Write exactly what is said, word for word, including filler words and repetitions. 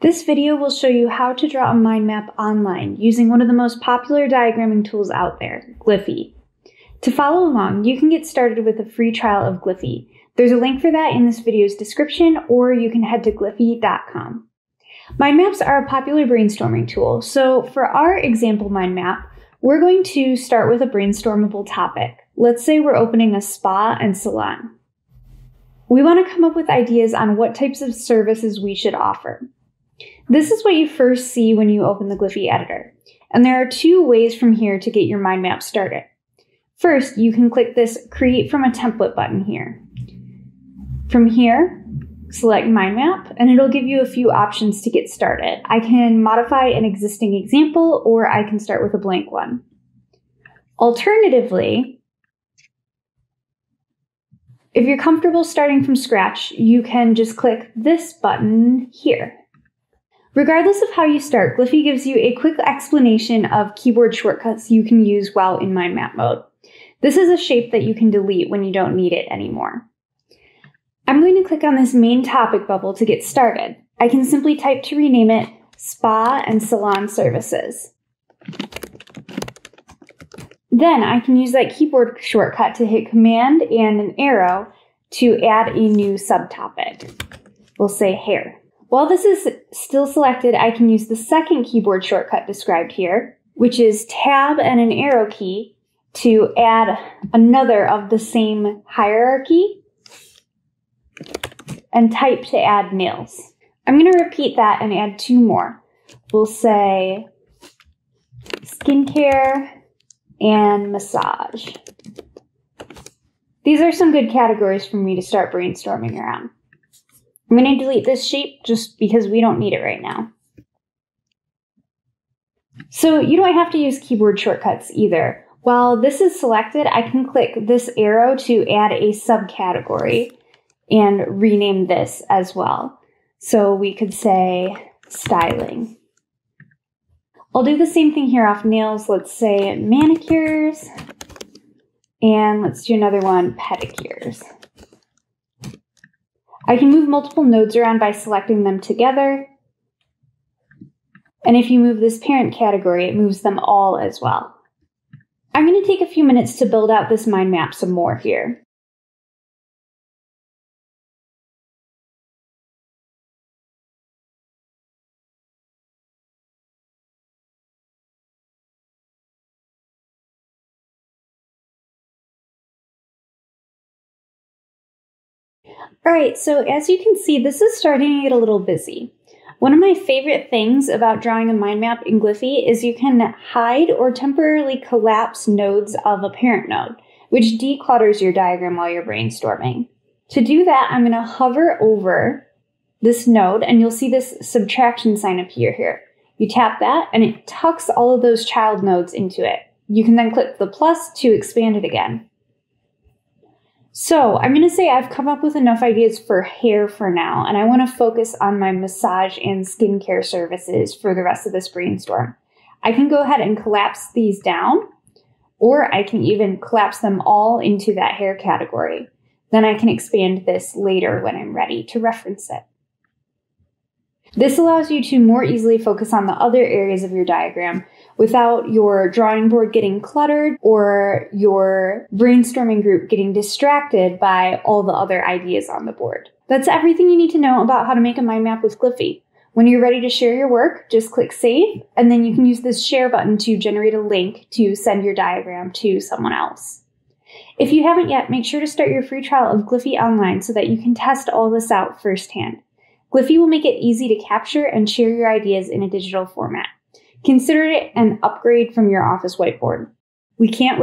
This video will show you how to draw a mind map online using one of the most popular diagramming tools out there, Gliffy. To follow along, you can get started with a free trial of Gliffy. There's a link for that in this video's description, or you can head to gliffy dot com. Mind maps are a popular brainstorming tool, so for our example mind map, we're going to start with a brainstormable topic. Let's say we're opening a spa and salon. We want to come up with ideas on what types of services we should offer. This is what you first see when you open the Gliffy editor, and there are two ways from here to get your mind map started. First, you can click this Create from a Template button here. From here, select Mind Map, and it'll give you a few options to get started. I can modify an existing example, or I can start with a blank one. Alternatively, if you're comfortable starting from scratch, you can just click this button here. Regardless of how you start, Gliffy gives you a quick explanation of keyboard shortcuts you can use while in mind map mode. This is a shape that you can delete when you don't need it anymore. I'm going to click on this main topic bubble to get started. I can simply type to rename it Spa and Salon Services. Then I can use that keyboard shortcut to hit Command and an arrow to add a new subtopic. We'll say hair. While this is still selected, I can use the second keyboard shortcut described here, which is Tab and an arrow key to add another of the same hierarchy, and type to add nails. I'm going to repeat that and add two more. We'll say skincare and massage. These are some good categories for me to start brainstorming around. I'm going to delete this shape just because we don't need it right now. So you don't have to use keyboard shortcuts either. While this is selected, I can click this arrow to add a subcategory and rename this as well. So we could say styling. I'll do the same thing here off nails. Let's say manicures, and let's do another one, pedicures. I can move multiple nodes around by selecting them together. And if you move this parent category, it moves them all as well. I'm going to take a few minutes to build out this mind map some more here. Alright, so as you can see, this is starting to get a little busy. One of my favorite things about drawing a mind map in Gliffy is you can hide or temporarily collapse nodes of a parent node, which declutters your diagram while you're brainstorming. To do that, I'm going to hover over this node and you'll see this subtraction sign appear here. You tap that and it tucks all of those child nodes into it. You can then click the plus to expand it again. So I'm going to say I've come up with enough ideas for hair for now, and I want to focus on my massage and skincare services for the rest of this brainstorm. I can go ahead and collapse these down, or I can even collapse them all into that hair category. Then I can expand this later when I'm ready to reference it. This allows you to more easily focus on the other areas of your diagram without your drawing board getting cluttered or your brainstorming group getting distracted by all the other ideas on the board. That's everything you need to know about how to make a mind map with Gliffy. When you're ready to share your work, just click Save, and then you can use this share button to generate a link to send your diagram to someone else. If you haven't yet, make sure to start your free trial of Gliffy Online so that you can test all this out firsthand. Gliffy will make it easy to capture and share your ideas in a digital format. Consider it an upgrade from your office whiteboard. We can't